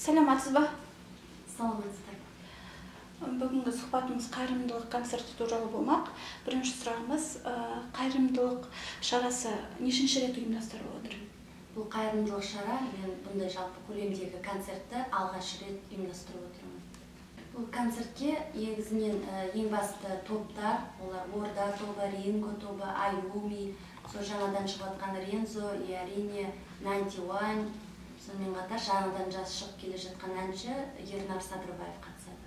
Саламатсыз ба? Саламатсыздар. Бүгінгі сұхбатымыз қайырымдылық концерті туралы болмақ. Бірінші сұрағымыз, қайырымдылық шарасы нешінші рет ұйымдастырылып отыр? Бұл қайырымдылық шара, мен бұндай жалпы көлемдегі концертті алғаш рет ұйымдастырып отырмын. Бұл концертке негізінен ең басты топтар, олар Орда тобы, Ринго тобы, Айуми, сол жаңадан шығып жатқан Рензо, и әрине 91, сонымен қатар жаңадан жас шығып келе жатқан әнші Ернар Садырбаев қатысады.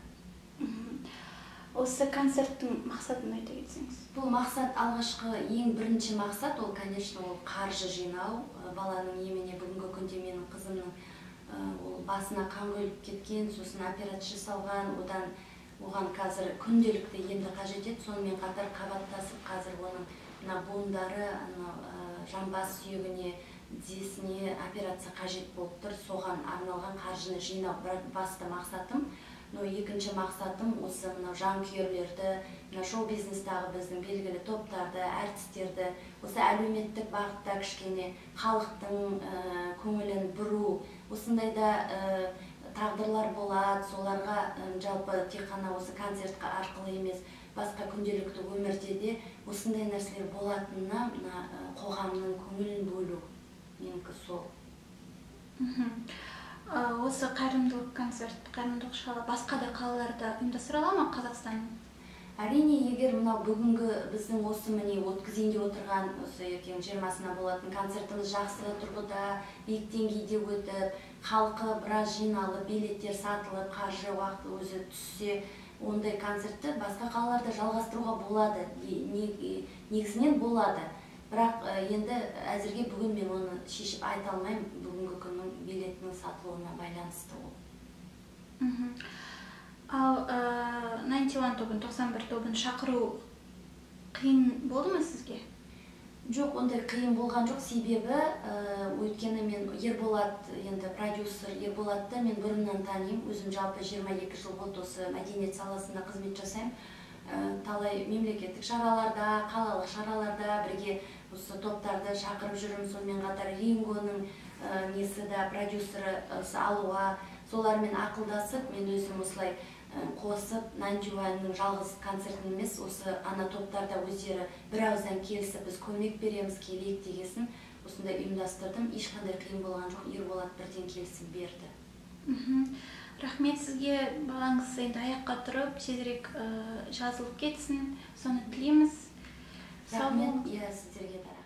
Осы концерттің мақсатын айта кетсеңіз? Бұл мақсат, алғашқы ең бірінші мақсат, ол, конечно, ол қаржы жинау. Баланың еміне бүгінгі күнде менің қызымның басына қан құйылып кеткен, сосын операция жасалған, оған қазір күнделікті емді қажет еді. Сонымен қатар қабаттасып, қазір оның буындары, жамбас сүйегіне, тізесіне операция қажет болып тұр. Соған арналған қаржыны жинау басты мақсатым. Екінші мақсатым осы жанкүйерлерді, шоу-бизнестағы біздің белгілі топтарды, әртістерді, осы әлеуметтік бағытта кішкене халықтың көңілін бұру, осындай да тағдырлар болады, соларға жалпы тек қана осы концерт арқылы емес, басқа күнделікті өмірде де осындай нәрселер болатынына қоғамның көңілін бөлу. Менікі сол. Осы қайырымдылық концерт, қайырымдылық шара басқа да қалаларда ұйымдастырыла ма Қазақстанның? Әрине, егер бүгінгі біздің осы міне өткізейін деп отырған, осы ертең 20-сына болатын концертіміз жақсы тұрғыда, биік деңгейде өтіп, халқы біраз жиналып, билеттер сатылып, қаржы уақыты өзі түссе, ондай концертті басқа қалаларда жалғастыруға болады, негізінен болады. Бірақ енді әзірге бүгін мен оны шешіп айта алмаймын, бүгінгі күннің билетінің сатылуына байланысты ол. Ал 91 тобын, 91 тобын шақыру қиын болды ма сізге? Жоқ, ондай қиын болған жоқ, себебі өйткені мен Ерболат, енді продюсер Ерболатты мен бұрыннан танимын, өзім жалпы 22 жыл болды осы мәдениет саласында қызмет жасаймын. Талай мемлекеттік шараларда, қалалық шараларда бірге осы топтарды шақырып жүрмін, сонымен қатар Рингоның несі да продюсері Алуа, солармен ақылдасып, мен өзім осылай қосып, 91-ның жалғыз концертін емес, осы ана топтарда өздері бір ауыздан келісіп, біз көмек береміз, келейік дегесін, осындай ұйымдастырдым. Ешқандай қиын болған жоқ, Ерболат бірден келісіп берді. Рахмет сізге, балаңыз енді аяққа тұрып, тезірек жазылып кетсін, соны тілейміз. Рахмет, сіздерге де.